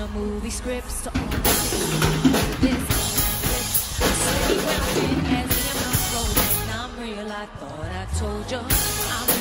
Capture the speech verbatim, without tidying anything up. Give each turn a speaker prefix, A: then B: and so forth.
A: movie scripts to all the things. This, this, I say when I'm in as if I'm floating. I'm real, I thought I told you. I'm